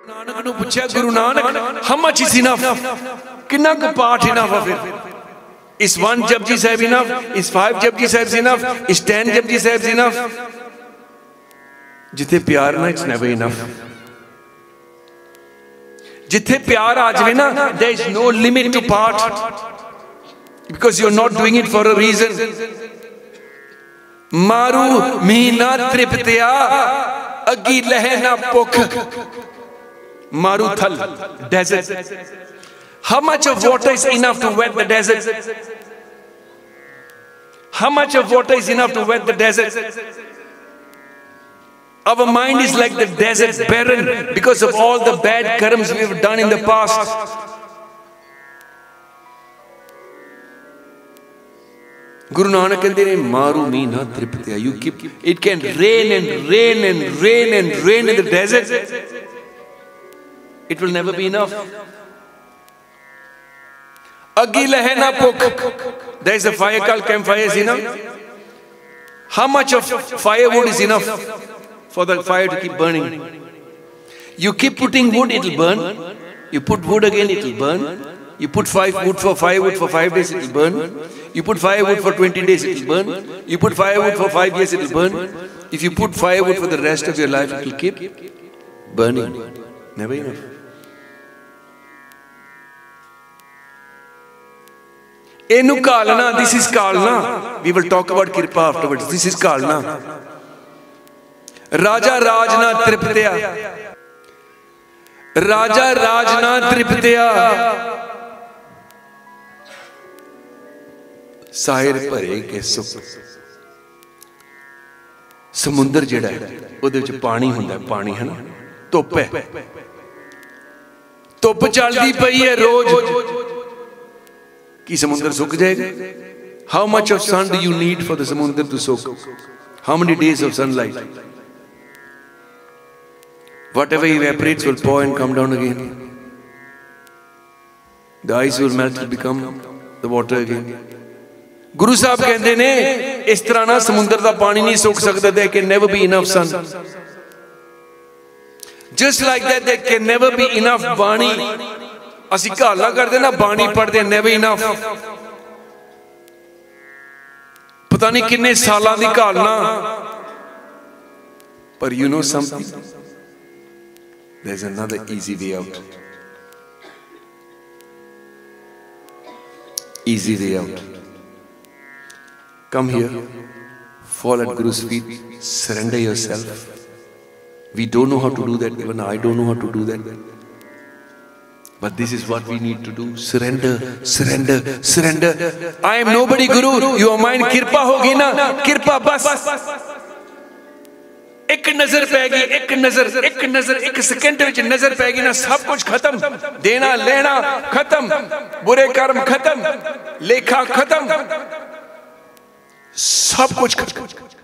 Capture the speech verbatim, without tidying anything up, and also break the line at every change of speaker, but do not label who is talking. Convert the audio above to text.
नानक नूं पुछया Guru Nanak how much is enough? किन्ना क पाठ enough है फिर? Is one Japji Sahib enough? Is five Japji Sahibs enough? Is ten Japji Sahibs enough? जिथे प्यार ना it's never enough. जिथे प्यार आ जाए ना there is no limit to part because you are not doing it for a reason. मारू मीना तृप्तिया अगी लहे ना पुख मारू थल desert. How much of water is enough to wet the desert? How much of water is enough to wet the desert? Our mind is like the desert, barren because of all the bad karmas we have done in the past. Guru Nanak कहते हैं मारू Meena तृप्तिया. You keep it can rain and rain and rain and rain in the desert. It will never be enough. Agi lahe na puk. There is a fire called campfire. Is enough. How much of firewood is enough for the fire to keep burning? You keep putting wood, it will burn. You put wood again, it will burn. You put five wood for firewood for five days, it will burn. You put firewood for twenty days, it will burn. You put firewood for five years, it will burn. If you put firewood for the rest of your life, it will keep burning. Never enough. Enu kalna, this is kalna. We will talk about Kirpa afterwards. This is kalna. Raja Rajna Triptya. Raja Rajna Triptya. Sahir ਭਰੇ ਕੇ ਸੁਖ ਸਮੁੰਦਰ ਜਿਹੜਾ ਹੈ ਉਹਦੇ ਵਿੱਚ ਪਾਣੀ ਹੁੰਦਾ ਹੈ ਪਾਣੀ ਹੈ ਨਾ ਧੁੱਪ ਹੈ ਧੁੱਪ ਚੱਲਦੀ ਪਈ ਹੈ ਰੋਜ਼ ਕੀ ਸਮੁੰਦਰ ਸੁੱਕ ਜਾਏਗਾ how much of sun do you need for the ਸਮੁੰਦਰ to soak how many days of sunlight whatever evaporates will pour and come down again the ice will melt will become the water again Guru Sahib कहते ने इस तरह ना समुंदर दा पानी नहीं सोख सकता there can never be enough sun just like that there can never be enough बाणी असी घाला करते ना बाणी पढ़ते never enough पता नहीं किन्ने सालां दी घालना पर you know something there's another easy way out easy way out Come here, fall at Guru's feet, surrender yourself. We don't know how to do that, even I don't know how to do that. But this is what we need to do, surrender, surrender, surrender. I am nobody Guru, your mind kirpa hogi na, kirpa bas. एक नजर पैगी, एक नजर, एक नजर, एक second विच नजर पैगी ना सब कुछ खत्म, देना लेना खत्म, बुरे कर्म खत्म, लेखा खत्म सब कुछ